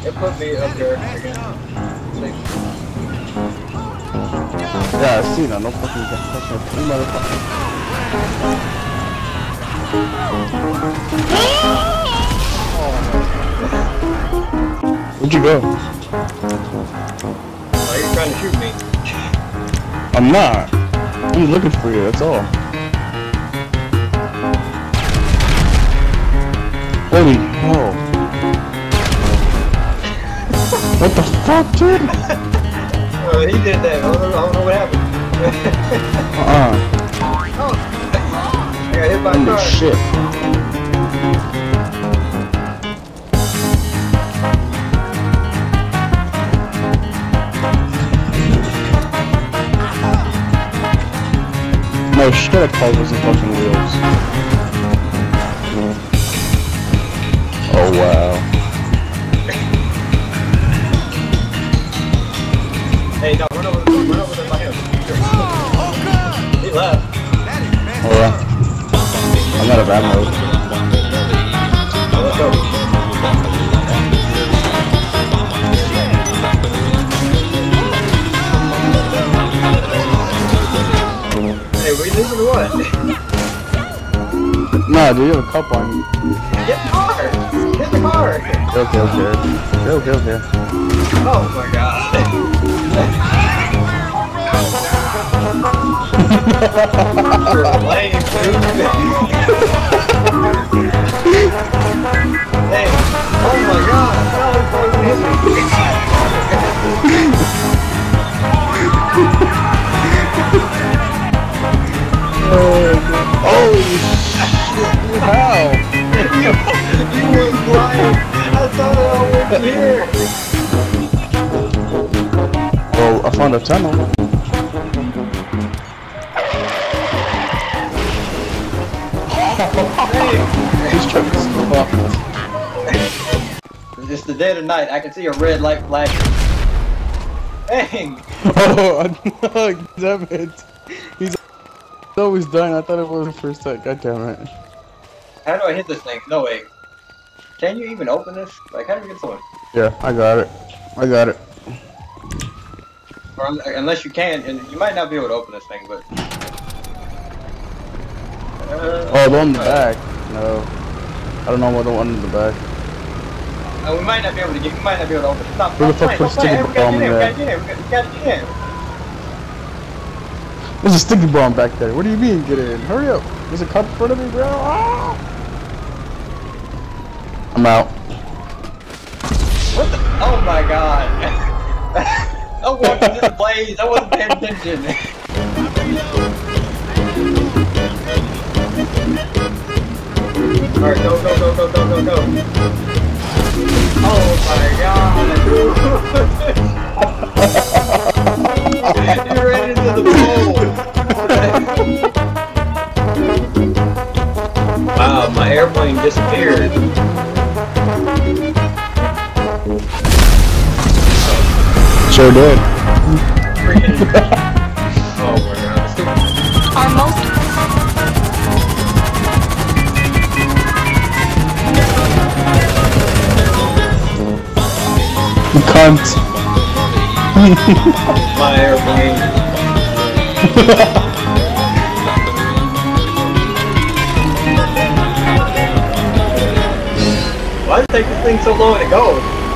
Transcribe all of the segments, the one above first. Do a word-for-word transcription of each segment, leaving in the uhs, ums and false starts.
It put me up there again. Yeah, I see that. No fucking touch my you motherfucker. Where'd you go? Oh, you're trying to shoot me. I'm not. I'm looking for you, that's all. Holy hell. What the fuck, dude? Oh, he did that. I don't know, I don't know what happened. Uh-uh. Oh. I got hit by a Holy car. shit. No shit, I called those fucking wheels. Oh wow. Hey, no, run over, run over there by him. He left. Alright. I'm out of ammo. Oh, let's go. Hey, we leaving or what? Nah, dude, you have a cup on you. Get the car! Get the car! Okay, okay. Okay, okay, okay. Oh my god. You're lame, dude. Hey, oh my god. No, it's going to hit me. Holy shit! How? You, you were blind. I thought I was here. Well, I found a tunnel. He's trying to stop us. It's the dead of night. I can see a red light flashing. Dang! Oh, no, damn it. He's always dying. I thought it was the first time. God damn it. How do I hit this thing? No way. Can you even open this? Like, how do you get someone? Yeah, I got it. I got it. Or un unless you can, and you might not be able to open this thing, but. Uh, Oh, the one in the back. No. I don't know what the one in the back. Uh, we might not be able to get. We might not be able to open it. Stop. Who the Stop fuck playing, put stop playing. Hey, sticky we gotta bomb get in. in We there? gotta get in. We gotta, we gotta get in. There's a sticky bomb back there. What do you mean, get in? Hurry up. There's a cup in front of me, bro. Ah! I'm out. What the? Oh my god. I walked into the blaze. I wasn't paying attention. Alright, go, go, go, go, go, go, go. Oh my god. You ran into the pole. Wow, my airplane disappeared. Sure did. Freaking. Oh my god. Our most You cunt. My airplane. Why does it take this thing so long to go?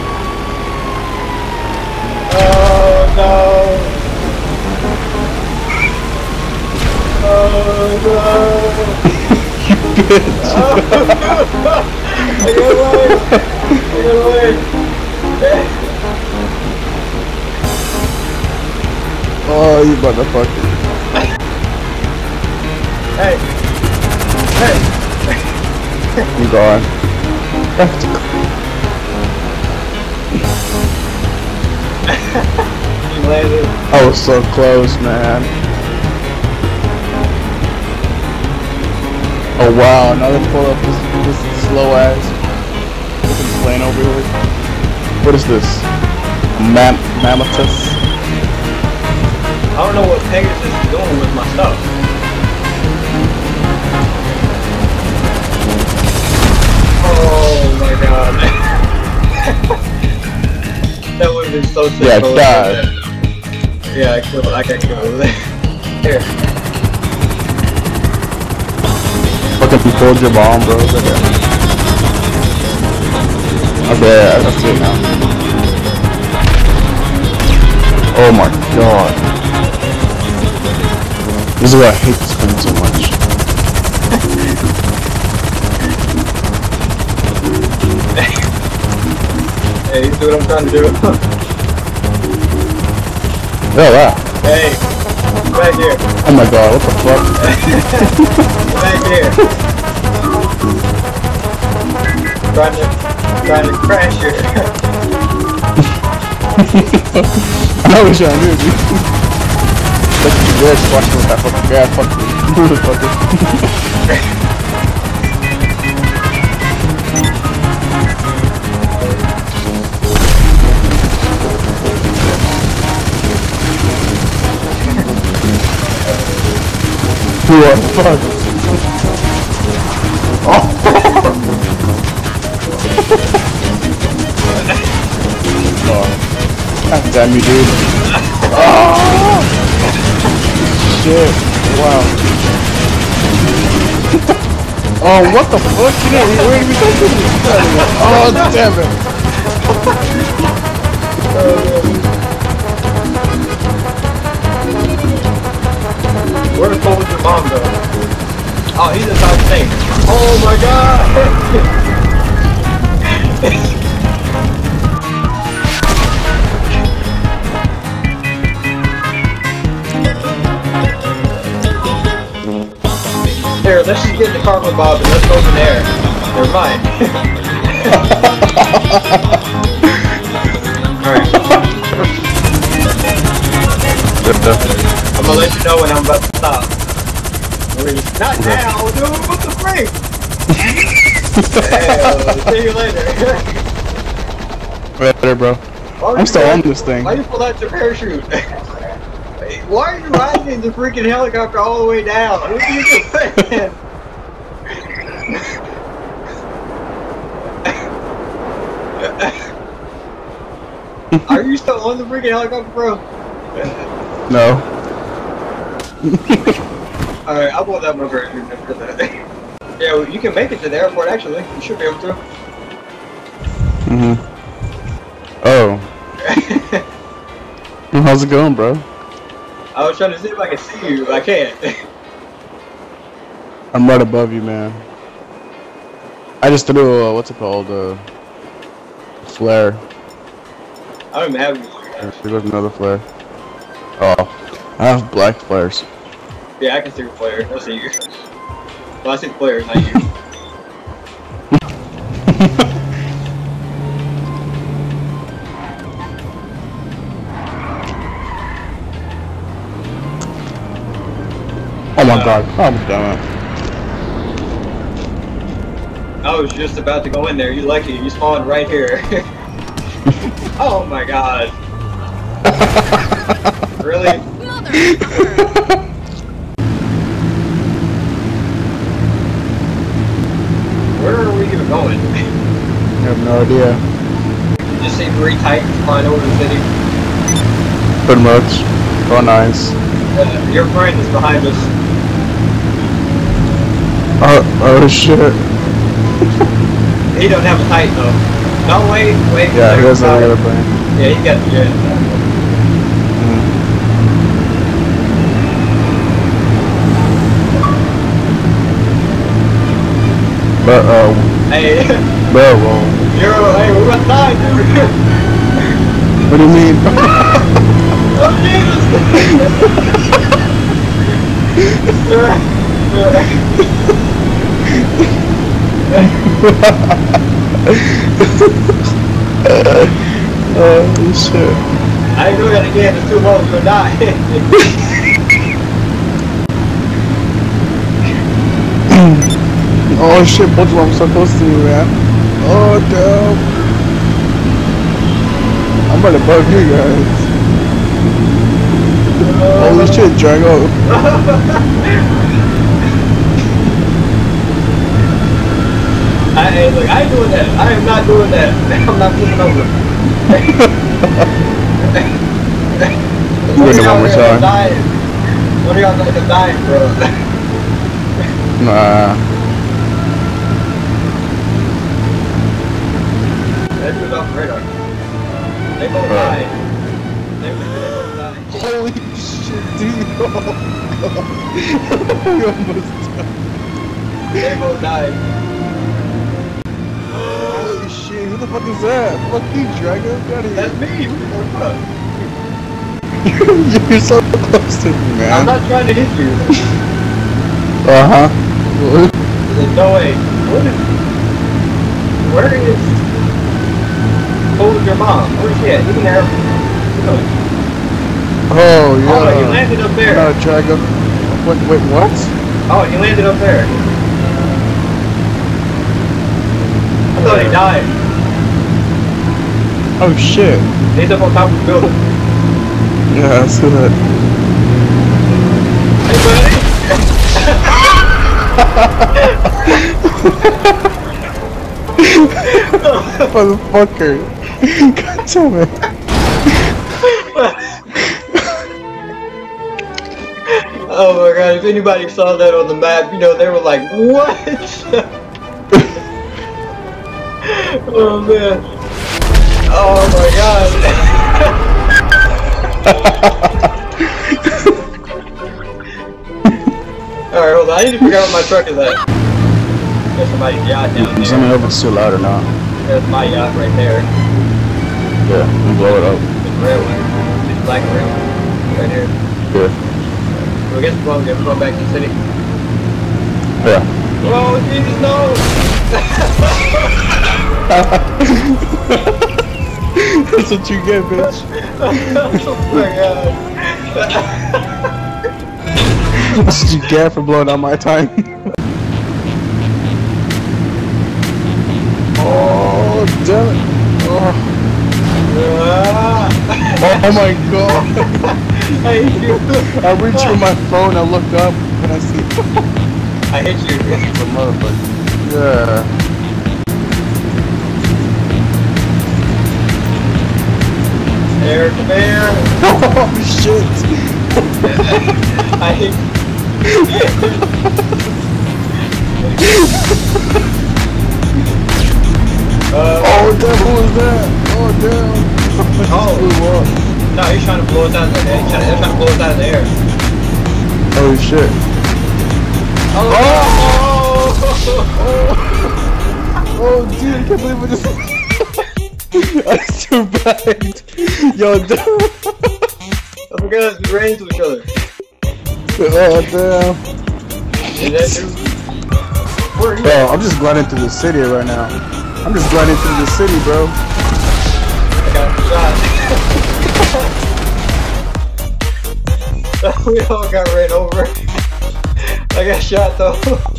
Oh no! Oh no! Bitch. Oh no! I got away! I got away! Oh, you motherfucker. Hey! Hey! I'm gone. You landed. I was so close, man. Oh wow, another pull up this, this slow ass fucking plane over here. What is this? Mam Mammothus? I don't know what Pegasus is doing with my stuff. Oh my god. so sick. Yeah, bro. die. Yeah, I killed. I got killed. Here. Fucking pulled your bomb, bro. Okay, okay, that's it now. Oh my god. This is why I hate this game so much. Hey, you see what I'm trying to do? Oh wow. Hey, back here. Oh my god, what the fuck? Back here. Trying to, trying to crash here. I wish I knew, dude. Look at your red squashing with that fucking gas fucking motherfucker. What the fuck? Oh! Oh. God damn you, dude. Oh! Shit. Wow. Oh, what the fuck? You didn't where did we go to this? Oh, damn it. Where the fuck was your mom though? Oh, he's inside the thing. Oh my god! Here, let's just get in the car with Bob and let's go from there. Never mind. Alright. I'm gonna let you know when I'm about to stop. Not now, dude! What the freak? Hell, see you later. Later, bro. I'm still on this thing. Why you pull out your parachute? Why are you riding the freaking helicopter all the way down? What are you doing? Are you still on the freaking helicopter, bro? No. Alright, I'll pull that my parachute after that. Yeah, well, you can make it to the airport actually. You should be able to. Mm-hmm. Oh. How's it going, bro? I was trying to see if I could see you, but I can't. I'm right above you, man. I just threw a, what's it called, uh, flare. I don't even have any. There goes another flare. Oh, I have black flares. Yeah, I can see your flare. I see you. Well, I see the flare, not you. Oh my uh, god, I'm done. I was just about to go in there. You lucky. You spawned right here. Oh my god. Really? Where are we even going? I have no idea. You just see three Titans flying over the city. Pretty much. Oh, nice. Uh, your friend is behind us. Oh, oh shit. He don't have a Titan though. No, wait, wait. Yeah, he has a regular plane. Yeah, he got the jet. Mm. But, uh... Hey. Bro, well... You're, hey, we're about to die, dude. What do you mean? Oh, Oh shit. I ain't doing that again, it's too low, you're gonna die. Oh shit, both of them so close to me, man. Oh damn. I'm right above you guys. Uh, Holy shit, Drago. I, hey, look, I ain't doing that. I am not doing that. I'm not flipping over. You read it one more time. Dying. What are y'all like to dying, bro? Nah. That was off the radar. They both Bro. died. They, they both died. Holy shit, dude. You almost died. They both died. Holy shit, who the fuck is that? Fuck you, Drago. Get out of That's here. me. What the fuck? You're so close to me, man. I'm not trying to hit you. Uh-huh. There's no way. What is... Where is... Who's your mom? Where's she at? You can have... Oh, yeah. Oh, you landed up there. No, Drago. Wait, wait, what? Oh, you landed up there. I thought he died. Oh, shit. He's up on top of the building. Yeah, I see that. Hey, buddy. Motherfucker. God damn it. Oh my god, if anybody saw that on the map, you know, they were like, what? Oh man. Oh my god. Alright, hold on, I need to figure out what my truck is at. There's somebody's yacht down Let me there. know if it's too loud or not. There's my yacht right there. Yeah, we'll blow it up. The railway. This black railway. Right here. Yeah. So I guess we're going to go back to the city. Yeah. Oh, Jesus, no! That's what you get, bitch. Oh my god. That's what you get for blowing out my time. Oh, damn it. Oh, Ah. oh my god. I hate you. I reach for my phone, I look up, and I see I hate you. the motherfucker. Yeah. Air to bear. Oh shit. I hate you. uh, Oh damn, who was that? Oh damn. Oh. Blew up. No, he's trying to blow us out of the air. He's trying, they're trying to blow us out of the air. Oh shit. Oh! Oh, oh dude, I can't believe I just I survived. Yo, damn. I forgot we ran into each other. Oh damn. Is that true? Where are you? Bro, I'm just gliding through the city right now. I'm just gliding through the city, bro. I got shot. We all got ran over. I got shot though.